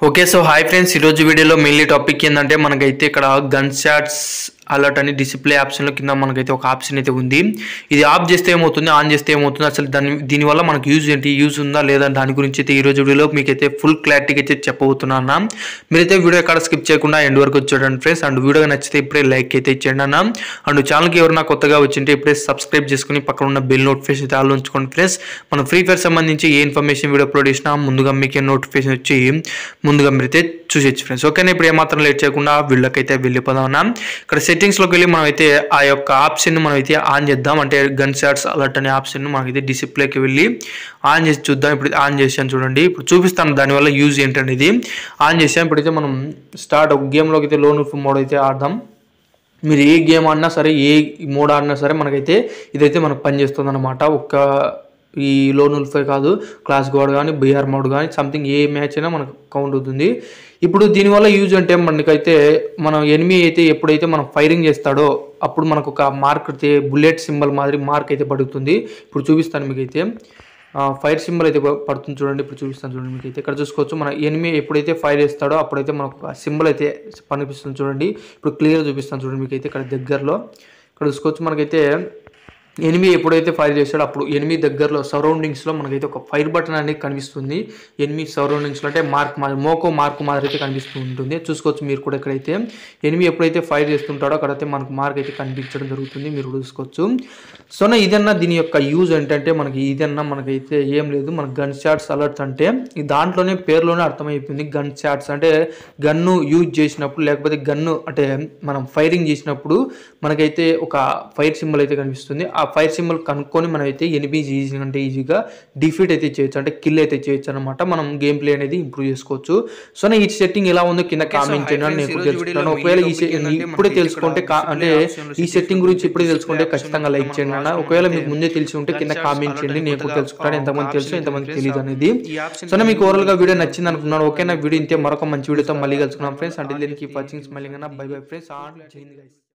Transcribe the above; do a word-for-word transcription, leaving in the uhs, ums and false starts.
Okay. So hi friends, ఈరోజు వీడియోలో mainly topic ఏంటంటే మనకైతే ఇక్కడ గన్ షాట్స్ అలర్ట్ అని డిస్ప్లే ఆప్షన్లో కింద మనకైతే ఒక ఆప్షన్ అయితే ఉంది. ఇది ఆఫ్ చేస్తే ఏమవుతుంది, ఆన్ చేస్తే ఏమవుతుంది, అసలు దాని దీనివల్ల మనకు యూజ్ ఏంటి, యూజ్ ఉందా లేదా దాని గురించి అయితే ఈరోజు వీడియోలో మీకైతే ఫుల్ క్లారిటీగా అయితే చెప్పబోతున్నాను. మీరైతే వీడియో ఎక్కడ స్కిప్ చేయకుండా ఎండ్ వరకు చూడండి ఫ్రెండ్స్. అండ్ వీడియో నచ్చితే ఇప్పుడే లైక్ అయితే ఇచ్చేయండి అన్న. అండ్ ఛానల్కి ఎవరైనా కొత్తగా వచ్చింటే ఇప్పుడే సబ్స్క్రైబ్ చేసుకుని పక్కన ఉన్న బెల్ నోటిఫికేషన్ అయితే ఆల్ ఉంచుకోండి ఫ్రెండ్స్. మనం ఫ్రీ ఫైర్ సంబంధించి ఏ ఇన్ఫర్మేషన్ వీడియో అప్లోడ్ చేసినా ముందుగా మీకే నోటిఫికేషన్ వచ్చి ముందుగా మీరైతే చూసేచ్చు ఫ్రెండ్స్. ఓకేనా, ఇప్పుడు ఏమాత్రం లేట్ చేయకుండా వీళ్ళకైతే వెళ్ళిపోదాం. ఇక్కడ సెట్టింగ్స్లోకి వెళ్ళి మనం అయితే ఆ యొక్క ఆప్షన్ మనం అయితే ఆన్ చేద్దాం. అంటే గన్ షాట్స్ అలర్ట్ అనే ఆప్షన్ మనకైతే డిస్ప్లేకి వెళ్ళి ఆన్ చేసి చూద్దాం. ఇప్పుడు ఆన్ చేసాను చూడండి, ఇప్పుడు చూపిస్తాను దానివల్ల యూజ్ ఏంటనేది. ఆన్ చేసాం. ఇప్పుడైతే మనం స్టార్ట్ గేమ్లోకి అయితే లోన్ మోడ్ అయితే ఆడదాం. మీరు ఏ గేమ్ ఆడినా సరే, ఏ మోడ్ ఆడినా సరే మనకైతే ఇదైతే మనకు పనిచేస్తుంది అనమాట. ఒక్క ఈ లోన్ ఉల్ఫై కాదు, క్లాస్ గోడ్ కానీ, బీఆర్ మోడ్ కానీ, సంథింగ్ ఏ మ్యాచ్ అయినా మనకు కౌంట్ అవుతుంది. ఇప్పుడు దీనివల్ల యూజ్ అంటే మనకైతే మనం ఎనిమీ అయితే ఎప్పుడైతే మనం ఫైరింగ్ చేస్తాడో అప్పుడు మనకు ఒక మార్క్ అయితే బుల్లెట్ సింబల్ మాదిరి మార్క్ అయితే పడుతుంది. ఇప్పుడు చూపిస్తాను మీకైతే ఫైర్ సింబల్ అయితే పడుతుంది చూడండి. ఇప్పుడు చూపిస్తాను చూడండి మీకైతే. ఇక్కడ చూసుకోవచ్చు, మన ఎనిమీ ఎప్పుడైతే ఫైర్ చేస్తాడో అప్పుడైతే మనకు ఒక సింబల్ అయితే కనిపిస్తుంది చూడండి. ఇప్పుడు క్లియర్ చూపిస్తాను చూడండి మీకైతే. ఇక్కడ దగ్గరలో ఇక్కడ చూసుకోవచ్చు, మనకైతే ఎనిమీ ఎప్పుడైతే ఫైర్ చేస్తాడో అప్పుడు ఎనిమీ దగ్గరలో సరౌండింగ్స్లో మనకైతే ఒక ఫైర్ బటన్ అనేది కనిపిస్తుంది. ఎనిమీ సరౌండింగ్స్లో అంటే మార్క్ మాదిరి, మోకో మార్క్ మాదిరి అయితే కనిపిస్తూ ఉంటుంది. చూసుకోవచ్చు మీరు కూడా. ఇక్కడైతే ఎనిమీ ఎప్పుడైతే ఫైర్ చేస్తుంటాడో అక్కడైతే మనకు మార్క్ అయితే కనిపించడం జరుగుతుంది, మీరు చూసుకోవచ్చు. సో ఇదన్నా దీని యొక్క యూజ్ ఏంటంటే మనకి ఇదన్నా మనకైతే ఏం లేదు. మన గన్ షాట్స్ అలర్ట్స్ అంటే దాంట్లోనే పేరులోనే అర్థమైపోయింది. గన్ షాట్స్ అంటే గన్ను యూజ్ చేసినప్పుడు, లేకపోతే గన్ను అంటే మనం ఫైరింగ్ చేసినప్పుడు మనకైతే ఒక ఫైర్ సింబల్ అయితే కనిపిస్తుంది. ఆ ఫైర్ సింబల్ కనుక్కొని మనం అయితే ఎనిమీస్ ఈజీ అంటే ఈజీగా డిఫీట్ అయితే చేయొచ్చు, అంటే కిల్ అయితే చేయొచ్చు అనమాట. మనం గేమ్ ప్లే అనేది ఇంప్రూవ్ చేసుకోవచ్చు. సో ఈ సెట్టింగ్ ఎలా ఉందో కింద కామెంట్ చేయండి, నేను ఇప్పుడు తెలుసుకుంటాను. ఒకవేళ ఈ ఇప్పుడే తెలుసుకుంటే అంటే ఈ సెట్టింగ్ గురించి ఇప్పుడే తెలుసుకుంటే ఖచ్చితంగా లైక్ చేయండి అన్న. ఒకవేళ మీకు ముందే తెలిసి ఉంటే కింద కామెంట్ చేయండి, నేను ఇప్పుడు తెలుసుకుంటాను ఎంతమంది తెలుసు ఎంతమంది తెలియదు అనేది. సో మీకు ఓవరాల్ గా వీడియో నచ్చింది అనుకున్నాను. ఓకేనా, వీడియో ఇంతే మరొక మంచి వీడియోతో మళ్ళీ కలుసుకున్నాం ఫ్రెండ్స్. అంటే దీనికి వాచింగ్ స్మైలింగ్ అన్న. Bye bye friends.